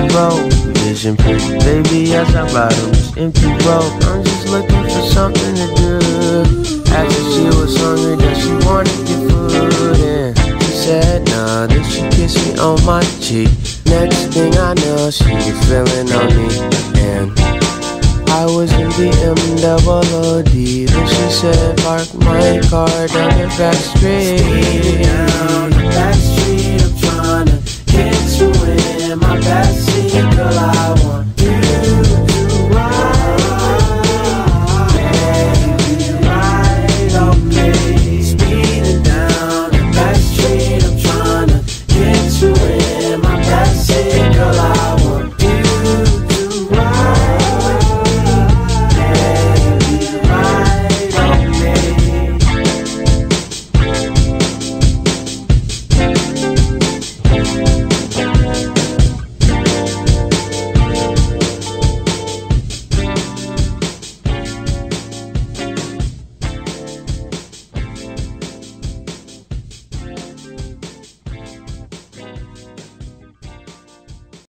road, vision pretty, baby, yes, I ride on this empty road. I'm just looking for something to do. Asked if she was hungry, that she wanted to get food, and she said nah, then she kissed me on my cheek. Next thing I know, she was feeling on me, and I was in the M-double-O-D. Then she said, park my car down the back street.